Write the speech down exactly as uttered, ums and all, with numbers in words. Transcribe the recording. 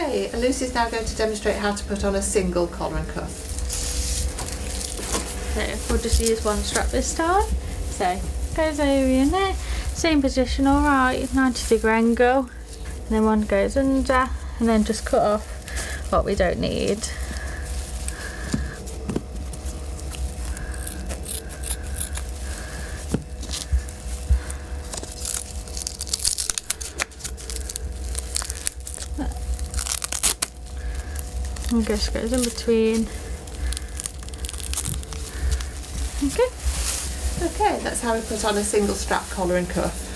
Okay, and Lucy's now going to demonstrate how to put on a single collar and cuff. So we'll just use one strap this time. So goes over in there, same position, all right, ninety degree angle, and then one goes under, and then just cut off what we don't need. And just goes in between. Okay. Okay, that's how we put on a single strap collar and cuff.